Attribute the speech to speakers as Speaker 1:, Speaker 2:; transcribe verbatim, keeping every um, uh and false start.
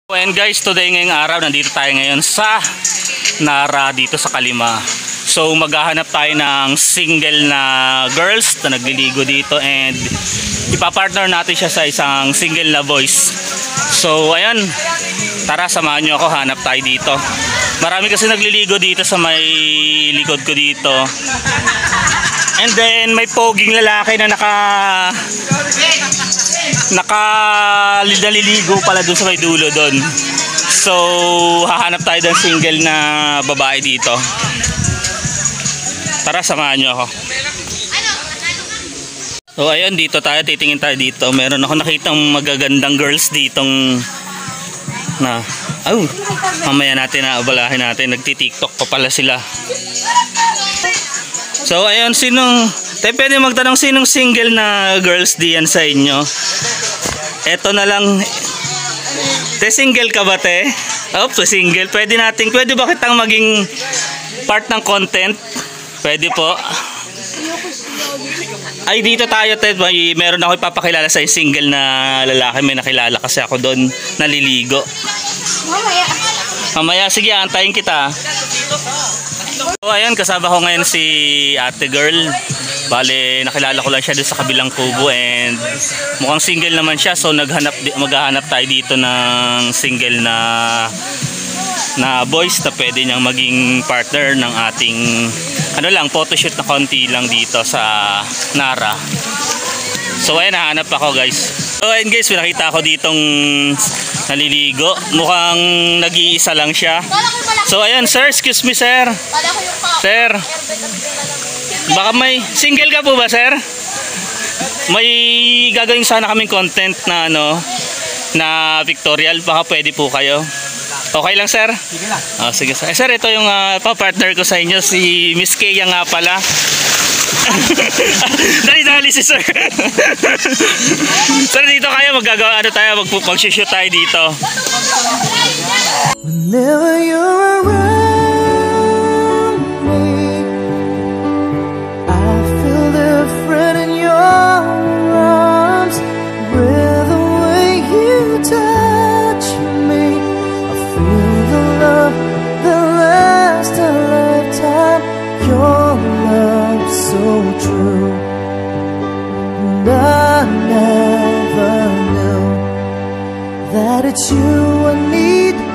Speaker 1: And guys, today ngayong araw, nandito tayo ngayon sa Nara dito sa Kalima. So maghahanap tayo ng single na girls na nagliligo dito and ipapartner natin siya sa isang single na boys. So ayan, tara samahan nyo ako, hanap tayo dito. Marami kasi nagliligo dito sa may likod ko dito. And then may poging lalaki na naka naka naliligo pala dun sa may dulo dun. So hahanap tayo ng single na babae dito. Tara, samahan nyo ako. So ayun, dito tayo, titingin tayo dito. Meron ako nakitang magagandang girls ditong na oh, mamaya natin na abalahin natin. Nagti-tiktok pa pala sila. So ayun, sinong tayo pwede magtanong sinong single na girls diyan sa inyo? Eto na lang. Te, single ka ba, te? Oops, single. Pwede natin, pwede ba kitang maging part ng content? Pwede po. Ay, dito tayo, te. May, meron ako ipapakilala sa single na lalaki. May nakilala kasi ako doon, naliligo. Mamaya. Mamaya, sige, antayin kita. So ayun, kasama ko ngayon si ate girl. Bale, nakilala ko lang siya doon sa kabilang kubo and mukhang single naman siya. So naghanap, maghahanap tayo dito ng single na na boys na pwede niyang maging partner ng ating ano lang, photoshoot na konti lang dito sa Nara. So ayun, nahanap ako guys. So ayun guys, nakita ako ditong naliligo. Mukhang nag-iisa lang siya. So ayun, sir, excuse me sir. Sir, baka may single ka po ba, sir? May gagawin sana kaming content na ano, na pictorial. Baka pwede po kayo. Okay lang, sir? Sige lang. Oh, sige, sir. Eh, sir, ito yung uh, pa-partner ko sa inyo, si Miss Kea nga pala. Dali-dali si sir. Sir, dito kayo maggagawa ano tayo, mag-shoot tayo dito. Whenever you're around me, I feel different in your arms. With the way you touch me, I feel the love that lasts a lifetime. Your love so true, and I never knew that it's you I need.